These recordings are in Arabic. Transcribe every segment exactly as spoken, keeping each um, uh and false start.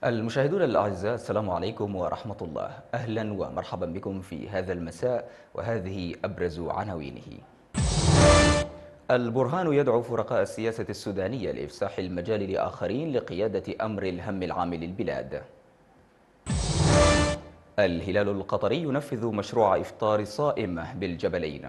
المشاهدون الأعزاء، السلام عليكم ورحمة الله. أهلا ومرحبا بكم في هذا المساء، وهذه أبرز عناوينه. البرهان يدعو فرقاء السياسة السودانية لإفساح المجال لآخرين لقيادة أمر الهم العام للبلاد. الهلال القطري ينفذ مشروع إفطار صائم بالجبلين.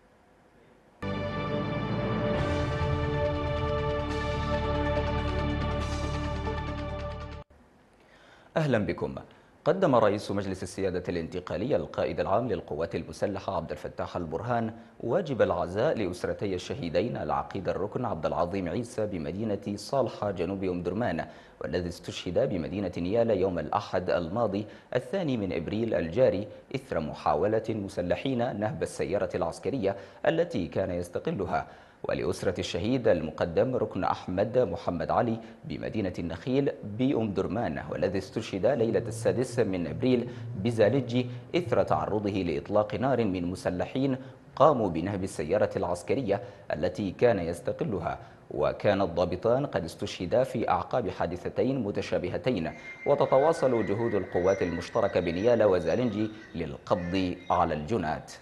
أهلا بكم. قدم رئيس مجلس السيادة الانتقالية القائد العام للقوات المسلحة عبد الفتاح البرهان واجب العزاء لأسرتي الشهيدين العقيد الركن عبد العظيم عيسى بمدينة صالحة جنوب أم درمان، والذي استشهد بمدينة نيالا يوم الأحد الماضي الثاني من إبريل الجاري إثر محاولة مسلحين نهب السيارة العسكرية التي كان يستقلها. ولأسرة الشهيد المقدم ركن أحمد محمد علي بمدينة النخيل بأم درمان، والذي استشهد ليلة السادس من أبريل بزالجي إثر تعرضه لإطلاق نار من مسلحين قاموا بنهب السيارة العسكرية التي كان يستقلها. وكان الضابطان قد استشهدا في أعقاب حادثتين متشابهتين، وتتواصل جهود القوات المشتركة بنيالا وزالنجي للقبض على الجنات.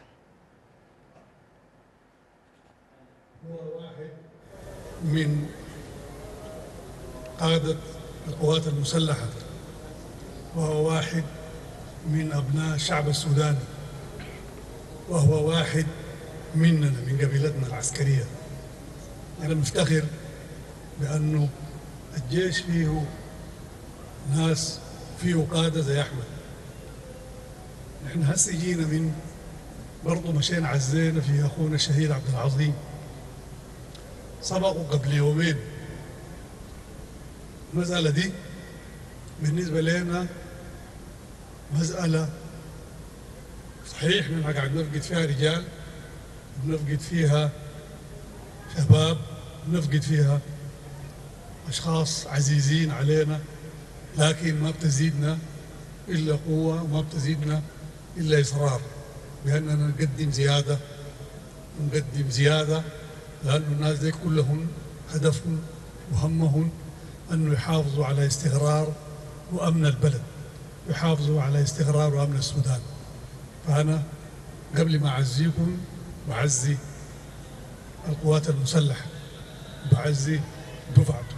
هو واحد من قادة القوات المسلحة، وهو واحد من أبناء الشعب السوداني، وهو واحد مننا من قبيلتنا العسكرية. أنا مفتخر بأنه الجيش فيه ناس فيه قادة زي أحمد. نحن هسه جينا من برضه مشينا عزينا في أخونا الشهيد عبد العظيم، سبقوا قبل يومين. المسألة دي بالنسبة لنا مسألة صحيح نحن قاعد نفقد فيها رجال، بنفقد فيها شباب، بنفقد فيها أشخاص عزيزين علينا، لكن ما بتزيدنا إلا قوة وما بتزيدنا إلا إصرار بأننا نقدم زيادة نقدم زيادة، لأن الناس دي كلهم هدفهم وهمهم أنه يحافظوا على استقرار وأمن البلد، يحافظوا على استقرار وأمن السودان. فأنا قبل ما أعزيكم بعزي القوات المسلحة، بعزي دفعته،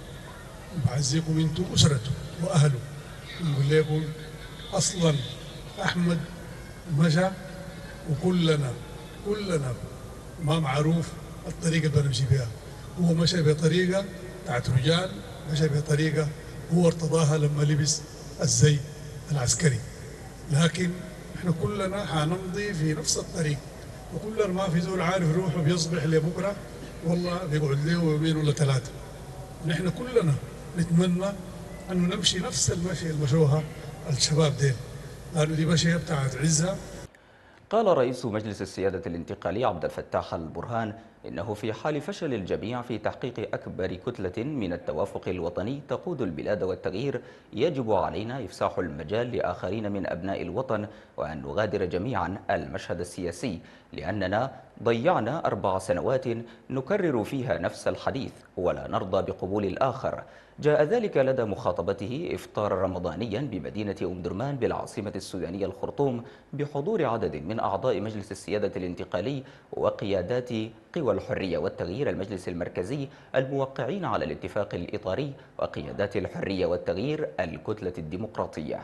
بعزيكم أنتم أسرته وأهله. نقول لكم أصلا أحمد مشى وكلنا كلنا ما معروف الطريقة اللي بنمشي بها. هو مشى بطريقة بتاعت رجال، مشى بطريقة هو ارتضاها لما لبس الزي العسكري، لكن احنا كلنا حنمضي في نفس الطريق، وكلنا ما في زول عارف روحه بيصبح لبكره والله بيقعد له يومين ولا ثلاثة. نحن كلنا نتمنى انه نمشي نفس المشي المشوها الشباب ديل، لانه دي مشيه بتاعت عزة. قال رئيس مجلس السيادة الانتقالي عبد الفتاح البرهان إنه في حال فشل الجميع في تحقيق أكبر كتلة من التوافق الوطني تقود البلاد والتغيير، يجب علينا إفساح المجال لآخرين من أبناء الوطن، وأن نغادر جميعا المشهد السياسي، لأننا ضيعنا أربع سنوات نكرر فيها نفس الحديث ولا نرضى بقبول الآخر. جاء ذلك لدى مخاطبته إفطار رمضانيا بمدينة أم درمان بالعاصمة السودانية الخرطوم بحضور عدد من أعضاء مجلس السيادة الانتقالي وقيادات قوى الحرية والتغيير المجلس المركزي الموقعين على الاتفاق الإطاري، وقيادات الحرية والتغيير الكتلة الديمقراطية.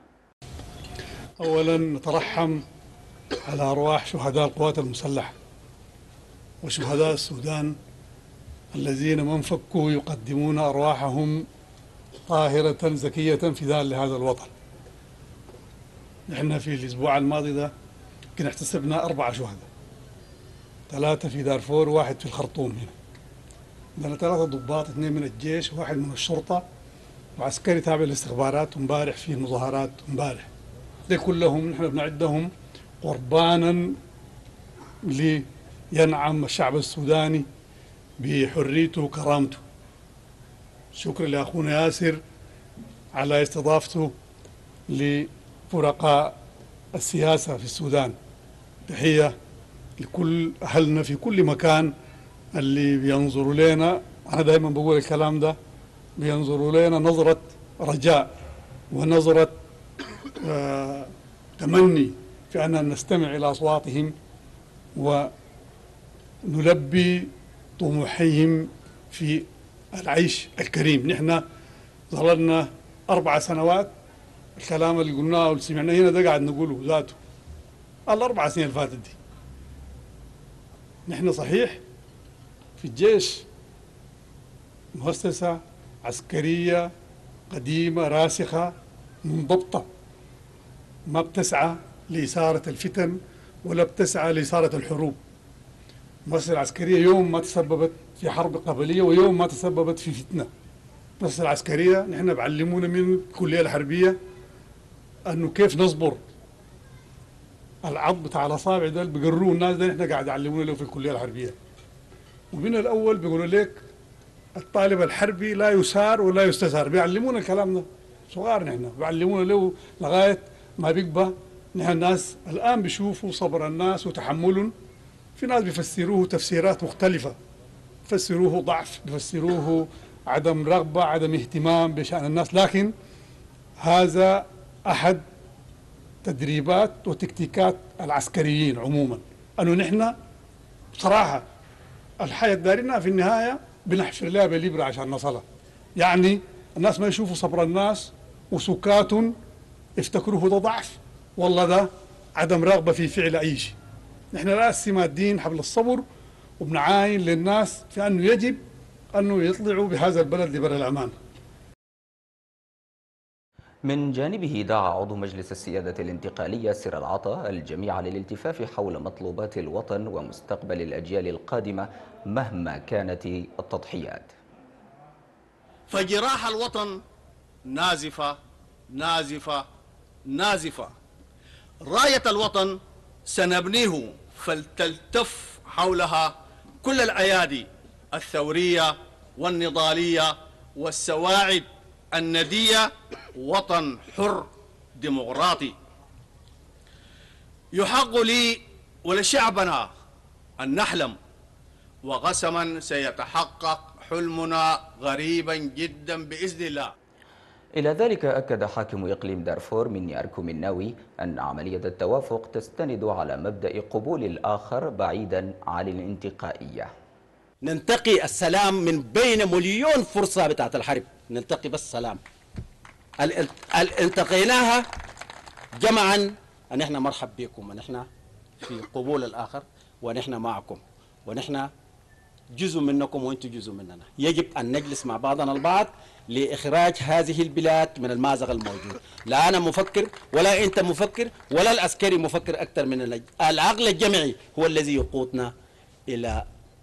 أولا نترحم على أرواح شهداء القوات المسلحة وشهداء السودان الذين ما انفكوا يقدمون أرواحهم طاهرة زكية فداء لهذا الوطن. نحن في الأسبوع الماضي ده يمكن احتسبنا أربعة شهداء، ثلاثة في دارفور وواحد في الخرطوم. هنا عندنا ثلاثة ضباط، اثنين من الجيش وواحد من الشرطة وعسكري تابع للاستخبارات، ومبارح في مظاهرات مبارح. دي كلهم نحن بنعدهم قربانا لينعم الشعب السوداني بحريته وكرامته. شكرا لأخونا ياسر على استضافته لفرقاء السياسة في السودان. تحية لكل أهلنا في كل مكان اللي بينظروا لنا. أنا دائما بقول الكلام ده، بينظروا لنا نظرة رجاء ونظرة آه تمني في أننا نستمع إلى أصواتهم ونلبي طموحهم في العيش الكريم. نحن ظللنا أربع سنوات الكلام اللي قلناه واللي سمعناه هنا ده قاعد نقوله ذاته الأربع سنين اللي فاتت دي. نحن صحيح في الجيش مؤسسة عسكرية قديمة راسخة منضبطة، ما بتسعى لإثارة الفتن ولا بتسعى لإثارة الحروب. المؤسسة العسكرية يوم ما تسببت في حرب قبلية ويوم ما تسببت في فتنة. المؤسسة العسكرية نحن بعلمونا من الكلية الحربية أنه كيف نصبر العض بتاع الأصابع ده اللي بيقروه الناس ده نحن قاعد يعلمونا له في الكلية الحربية. ومن الأول بيقولوا لك الطالب الحربي لا يسار ولا يستسار، بيعلمونا الكلام ده صغار نحن بيعلمونا له لغاية ما بيكبر. نحن الناس الآن بيشوفوا صبر الناس وتحملهم، في ناس بيفسروه تفسيرات مختلفة، بيفسروه ضعف، بيفسروه عدم رغبة، عدم اهتمام بشأن الناس، لكن هذا أحد تدريبات وتكتيكات العسكريين عموما، أنه نحن بصراحة الحياة دارنا في النهاية بنحفر لها بالإبرة عشان نصلها. يعني الناس ما يشوفوا صبر الناس وسكات يفتكروه ده ضعف، والله ده عدم رغبة في فعل أي شيء. نحن راسي مادين حبل الصبر وبنعاين للناس في أنه يجب أنه يطلعوا بهذا البلد لبر الأمان. من جانبه دعا عضو مجلس السيادة الانتقالية سر العطا الجميع للالتفاف حول مطلوبات الوطن ومستقبل الأجيال القادمة مهما كانت التضحيات. فجراح الوطن نازفة نازفة نازفة. راية الوطن سنبنيه فلتلتف حولها كل الأيادي الثورية والنضالية والسواعد الندية. وطن حر ديمقراطي. يحق لي ولشعبنا أن نحلم، وقسما سيتحقق حلمنا قريبا جدا بإذن الله. إلى ذلك أكد حاكم إقليم دارفور مني أركو مناوي أن عملية التوافق تستند على مبدأ قبول الآخر بعيدا عن الانتقائية. ننتقي السلام من بين مليون فرصة بتاعت الحرب، ننتقي بس سلام. التقيناها جمعا أن احنا مرحب بكم، أن احنا في قبول الآخر، ونحن معكم، ونحن جزء منكم وانتم جزء مننا. يجب أن نجلس مع بعضنا البعض لإخراج هذه البلاد من المأزق الموجود. لا أنا مفكر ولا أنت مفكر ولا العسكري مفكر أكثر من العقل الجمعي هو الذي يقودنا إلى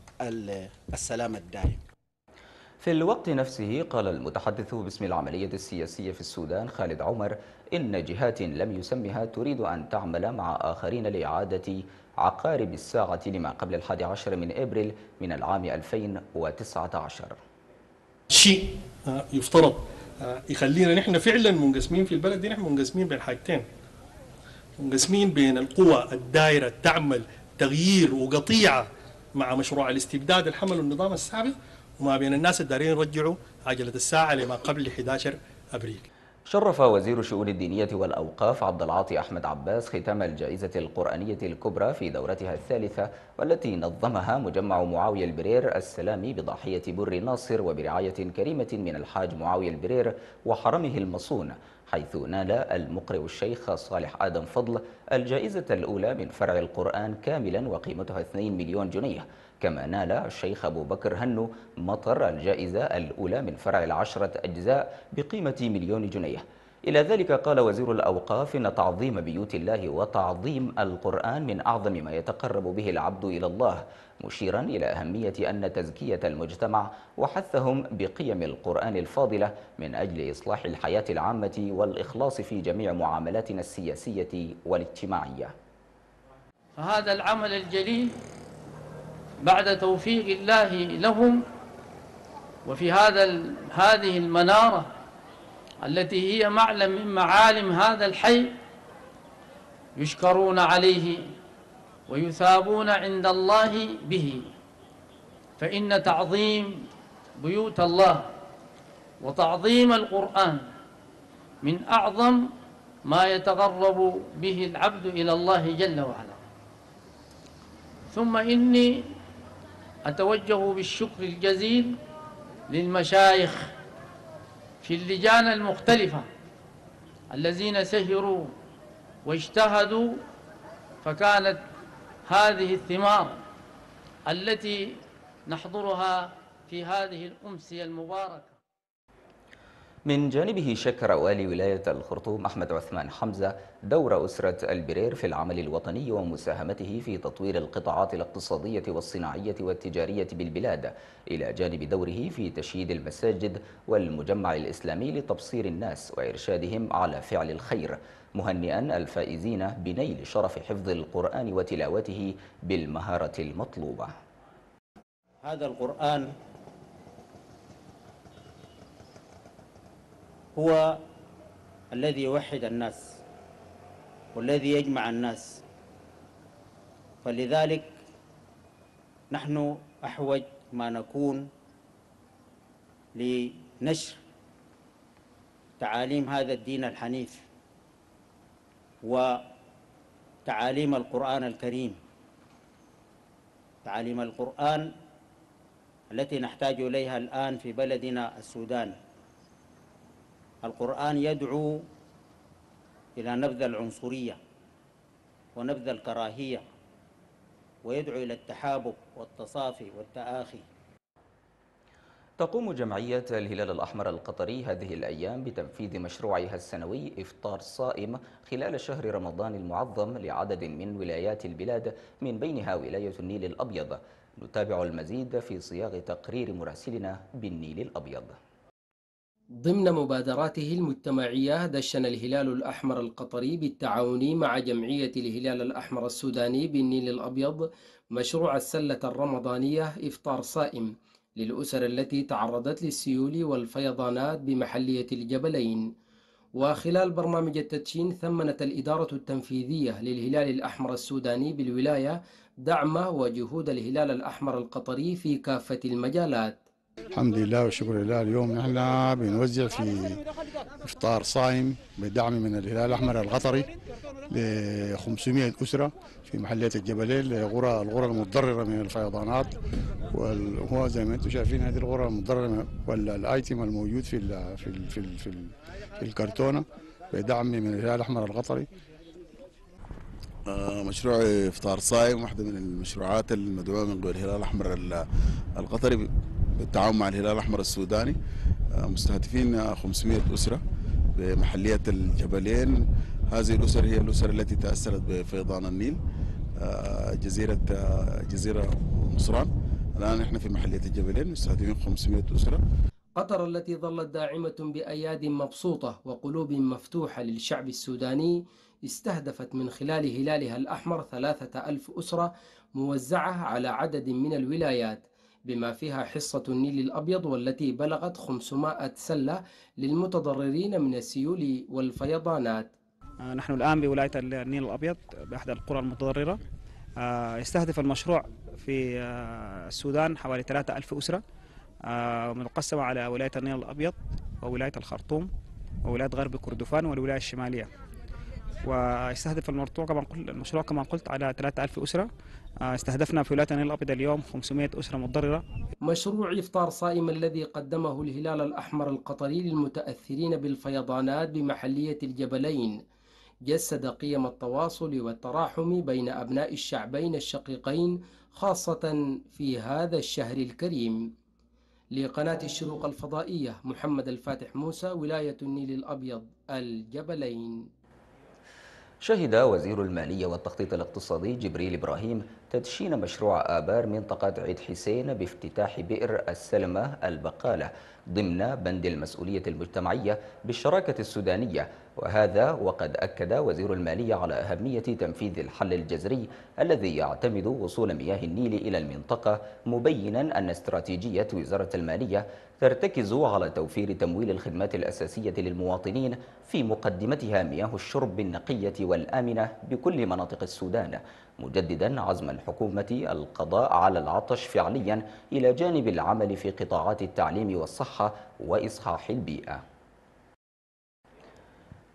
السلام الدائم. في الوقت نفسه قال المتحدث باسم العملية السياسية في السودان خالد عمر إن جهات لم يسمها تريد أن تعمل مع آخرين لإعادة عقارب الساعة لما قبل الحادي عشر من إبريل من العام ألفين وتسعة عشر. شيء يفترض يخلينا نحن فعلا منقسمين في البلد دي، نحن منقسمين بين حاجتين، منقسمين بين القوى الدائرة تعمل تغيير وقطيعة مع مشروع الاستبداد الحمل والنظام السابق، وما بين الناس الدارين يرجعوا عجلة الساعة لما قبل أحد عشر أبريل. شرف وزير الشؤون الدينية والأوقاف عبد العاطي أحمد عباس ختام الجائزة القرآنية الكبرى في دورتها الثالثة، والتي نظمها مجمع معاوية البرير السلامي بضاحية بر ناصر وبرعاية كريمة من الحاج معاوية البرير وحرمه المصون، حيث نال المقرئ الشيخ صالح آدم فضل الجائزة الأولى من فرع القرآن كاملا وقيمتها اثنين مليون جنيه، كما نال الشيخ أبو بكر هنو مطر الجائزة الأولى من فرع العشرة أجزاء بقيمة مليون جنيه. إلى ذلك قال وزير الأوقاف إن تعظيم بيوت الله وتعظيم القرآن من أعظم ما يتقرب به العبد إلى الله، مشيرا إلى أهمية أن تزكية المجتمع وحثهم بقيم القرآن الفاضلة من أجل إصلاح الحياة العامة والإخلاص في جميع معاملاتنا السياسية والاجتماعية. فهذا العمل الجليل بعد توفيق الله لهم، وفي هذا هذه المنارة التي هي معلم من معالم هذا الحي، يشكرون عليه ويثابون عند الله به. فإن تعظيم بيوت الله وتعظيم القرآن من أعظم ما يتقرب به العبد إلى الله جل وعلا. ثم إني أتوجه بالشكر الجزيل للمشايخ في اللجان المختلفة الذين سهروا واجتهدوا، فكانت هذه الثمار التي نحضرها في هذه الأمسية المباركة. من جانبه شكر والي ولاية الخرطوم أحمد عثمان حمزة دور أسرة البرير في العمل الوطني ومساهمته في تطوير القطاعات الاقتصادية والصناعية والتجارية بالبلاد، إلى جانب دوره في تشييد المساجد والمجمع الإسلامي لتبصير الناس وإرشادهم على فعل الخير، مهنئا الفائزين بنيل شرف حفظ القرآن وتلاوته بالمهارة المطلوبة. هذا القرآن هو الذي يوحد الناس والذي يجمع الناس، فلذلك نحن أحوج ما نكون لنشر تعاليم هذا الدين الحنيف وتعاليم القرآن الكريم، تعاليم القرآن التي نحتاج إليها الآن في بلدنا السودان. القرآن يدعو إلى نبذ العنصرية ونبذ الكراهية، ويدعو إلى التحابب والتصافي والتآخي. تقوم جمعية الهلال الأحمر القطري هذه الأيام بتنفيذ مشروعها السنوي إفطار صائم خلال شهر رمضان المعظم لعدد من ولايات البلاد، من بينها ولاية النيل الأبيض. نتابع المزيد في صياغ تقرير مراسلنا بالنيل الأبيض. ضمن مبادراته المجتمعية دشن الهلال الأحمر القطري بالتعاون مع جمعية الهلال الأحمر السوداني بالنيل الأبيض مشروع السلة الرمضانية إفطار صائم للأسر التي تعرضت للسيول والفيضانات بمحلية الجبلين. وخلال برنامج التدشين ثمنت الإدارة التنفيذية للهلال الأحمر السوداني بالولاية دعم وجهود الهلال الأحمر القطري في كافة المجالات. الحمد لله والشكر لله. اليوم نحن بنوزع في إفطار صائم بدعم من الهلال الأحمر القطري ل خمسمائة أسرة في محلية الجبلين، لغرى الغرى المتضررة من الفيضانات. وهو زي ما انتم شايفين هذه الغرى المتضررة والايتم الموجود في ال في ال في ال في, ال في الكرتونة بدعم من الهلال الأحمر القطري. مشروع إفطار صائم واحدة من المشروعات المدعومة من قبل الهلال الأحمر القطري بالتعاون مع الهلال الأحمر السوداني، مستهدفين خمسمائة أسرة بمحلية الجبلين. هذه الأسر هي الأسر التي تأثرت بفيضان النيل جزيرة جزيرة نصران. الآن نحن في محلية الجبلين مستهدفين خمسمائة أسرة. قطر التي ظلت داعمة بأياد مبسوطة وقلوب مفتوحة للشعب السوداني استهدفت من خلال هلالها الأحمر ثلاثة ألف أسرة موزعة على عدد من الولايات، بما فيها حصة النيل الأبيض والتي بلغت خمسمائة سلة للمتضررين من السيول والفيضانات. نحن الآن بولاية النيل الأبيض بأحد القرى المتضررة. يستهدف المشروع في السودان حوالي ثلاثة ألف أسرة مقسمة على ولاية النيل الأبيض وولاية الخرطوم وولاية غرب كردفان والولاية الشمالية. ويستهدف المشروع كما قلت المشروع كما قلت على ثلاثة ألف أسرة. استهدفنا في ولاية النيل الأبيض اليوم خمسمائة أسرة متضررة. مشروع إفطار صائم الذي قدمه الهلال الأحمر القطري للمتأثرين بالفيضانات بمحلية الجبلين جسد قيم التواصل والتراحم بين أبناء الشعبين الشقيقين، خاصة في هذا الشهر الكريم. لقناة الشروق الفضائية، محمد الفاتح موسى، ولاية النيل الأبيض، الجبلين. شهد وزير المالية والتخطيط الاقتصادي جبريل إبراهيم تدشين مشروع آبار منطقة عيد حسين بافتتاح بئر السلمة البقالة ضمن بند المسؤولية المجتمعية بالشراكة السودانية، وهذا وقد أكد وزير المالية على أهمية تنفيذ الحل الجذري الذي يعتمد وصول مياه النيل إلى المنطقة، مبينا أن استراتيجية وزارة المالية ترتكز على توفير تمويل الخدمات الأساسية للمواطنين، في مقدمتها مياه الشرب النقية والآمنة بكل مناطق السودان، مجددا عزم الحكومة القضاء على العطش فعليا إلى جانب العمل في قطاعات التعليم والصحة وإصحاح البيئة.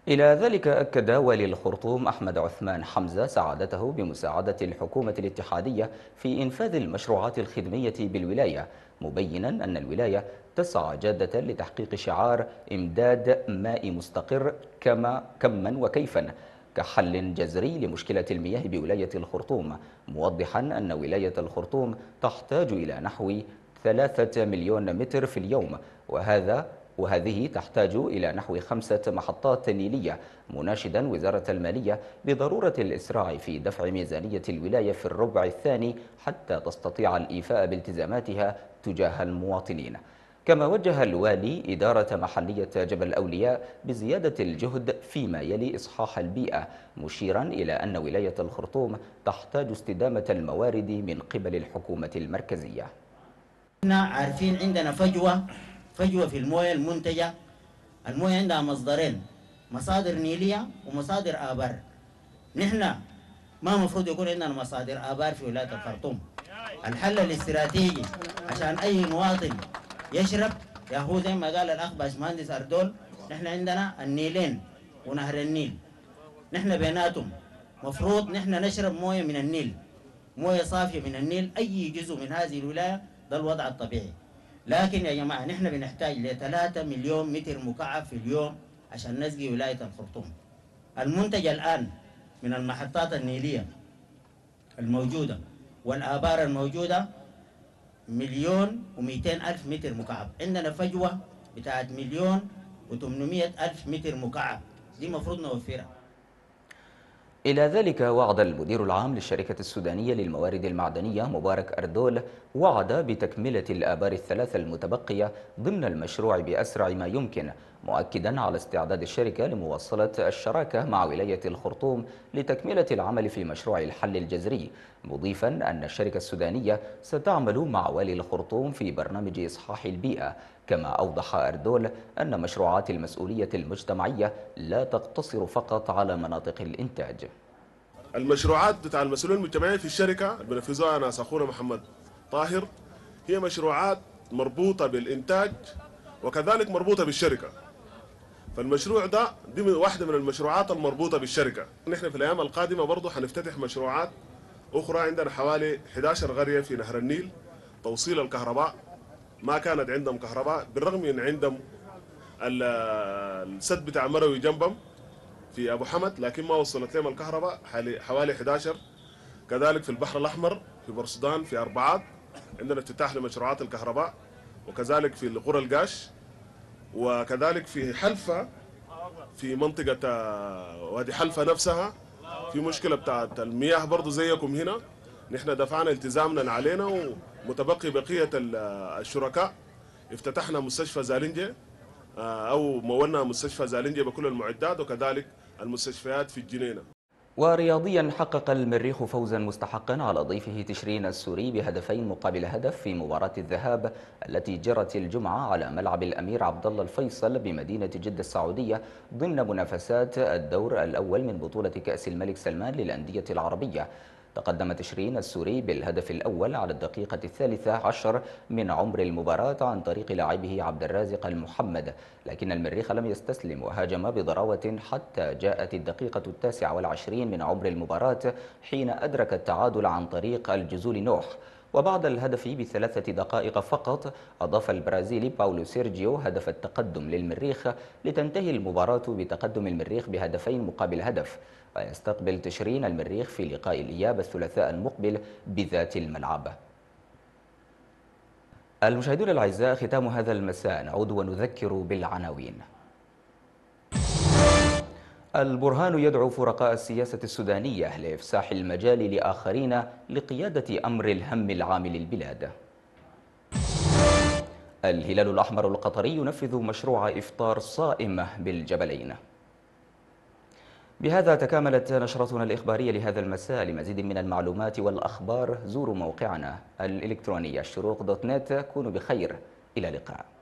إلى ذلك أكد والي الخرطوم أحمد عثمان حمزة سعادته بمساعدة الحكومة الاتحادية في إنفاذ المشروعات الخدمية بالولاية، مبينا أن الولاية تسعى جادة لتحقيق شعار إمداد ماء مستقر كما كما وكيفا كحل جذري لمشكلة المياه بولاية الخرطوم، موضحا أن ولاية الخرطوم تحتاج إلى نحو ثلاثة مليون متر في اليوم، وهذا وهذه تحتاج إلى نحو خمسة محطات نيلية، مناشدا وزارة المالية بضرورة الإسراع في دفع ميزانية الولاية في الربع الثاني حتى تستطيع الإيفاء بالتزاماتها تجاه المواطنين. كما وجه الوالي إدارة محلية جبل أولياء بزيادة الجهد فيما يلي إصحاح البيئة، مشيرا إلى أن ولاية الخرطوم تحتاج استدامة الموارد من قبل الحكومة المركزية. احنا عارفين عندنا فجوة فجوة في الموية المنتجة. الموية عندها مصدرين، مصادر نيلية ومصادر آبار. نحن ما مفروض يكون عندنا مصادر آبار في ولاية الخرطوم. الحل الاستراتيجي عشان أي مواطن يشرب، يا هو زي ما قال الأخ باشمهندس أردول، نحن عندنا النيلين ونهر النيل، نحن بيناتهم مفروض نحن نشرب موية من النيل، موية صافية من النيل. أي جزء من هذه الولاية ده الوضع الطبيعي. لكن يا جماعة نحن بنحتاج لثلاثة مليون متر مكعب في اليوم عشان نسقي ولاية الخرطوم. المنتج الآن من المحطات النيلية الموجودة والآبار الموجودة مليون ومئتين ألف متر مكعب، عندنا فجوة بتاعت مليون وثمانمائة ألف متر مكعب، دي مفروض نوفرها. إلى ذلك وعد المدير العام للشركة السودانية للموارد المعدنية مبارك أردول وعد بتكملة الآبار الثلاثة المتبقية ضمن المشروع بأسرع ما يمكن، مؤكدا على استعداد الشركة لمواصلة الشراكة مع ولاية الخرطوم لتكملة العمل في مشروع الحل الجذري، مضيفا أن الشركة السودانية ستعمل مع والي الخرطوم في برنامج إصحاح البيئة. كما أوضح أردول أن مشروعات المسؤولية المجتمعية لا تقتصر فقط على مناطق الإنتاج. المشروعات بتاع المسؤولية المجتمعية في الشركة اللي بنفذوها ناس أخونا محمد طاهر هي مشروعات مربوطة بالإنتاج وكذلك مربوطة بالشركة. فالمشروع ده دي واحدة من المشروعات المربوطة بالشركة. نحن في الأيام القادمة برضه حنفتتح مشروعات أخرى. عندنا حوالي إحدى عشرة قرية في نهر النيل توصيل الكهرباء، ما كانت عندهم كهرباء بالرغم من عندهم السد بتاع مروي جنبهم في أبو حمد، لكن ما وصلت لهم الكهرباء حوالي إحدى عشرة. كذلك في البحر الأحمر في برسودان في أربعات عندنا افتتاح لمشروعات الكهرباء، وكذلك في قرى القاش، وكذلك في حلفة في منطقة وادي حلفة نفسها في مشكلة بتاعت المياه برضو زيكم هنا. نحن دفعنا التزامنا علينا ومتبقي بقية الشركاء. افتتحنا مستشفى زالنجة أو مولنا مستشفى زالنجة بكل المعدات، وكذلك المستشفيات في الجنينة. ورياضيا حقق المريخ فوزا مستحقا على ضيفه تشرين السوري بهدفين مقابل هدف في مباراة الذهاب التي جرت الجمعة على ملعب الأمير عبد الله الفيصل بمدينة جدة السعودية ضمن منافسات الدور الأول من بطولة كأس الملك سلمان للأندية العربية. تقدم تشرين السوري بالهدف الأول على الدقيقة الثالثة عشر من عمر المباراة عن طريق لاعبه عبد الرازق المحمد، لكن المريخ لم يستسلم وهاجم بضراوة حتى جاءت الدقيقة التاسعة والعشرين من عمر المباراة حين أدرك التعادل عن طريق الجزول نوح. وبعد الهدف بثلاثة دقائق فقط أضاف البرازيلي باولو سيرجيو هدف التقدم للمريخ لتنتهي المباراة بتقدم المريخ بهدفين مقابل هدف. ويستقبل تشرين المريخ في لقاء الإياب الثلاثاء المقبل بذات الملعب. المشاهدون الأعزاء، ختام هذا المساء نعود ونذكر بالعناوين. البرهان يدعو فرقاء السياسة السودانية لإفساح المجال لآخرين لقيادة أمر الهم العام للبلاد. الهلال الأحمر القطري ينفذ مشروع إفطار صائم بالجبلين. بهذا تكاملت نشرتنا الإخبارية لهذا المساء. لمزيد من المعلومات والأخبار زوروا موقعنا الإلكتروني الشروق دوت نت. كونوا بخير، إلى اللقاء.